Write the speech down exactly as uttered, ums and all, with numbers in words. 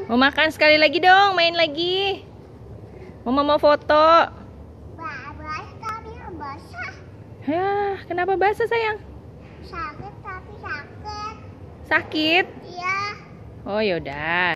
Mau makan sekali lagi dong, main lagi. Mama mau foto. Basah. Ya, kenapa basah sayang? Sakit tapi sakit. Sakit? Iya. Oh yaudah.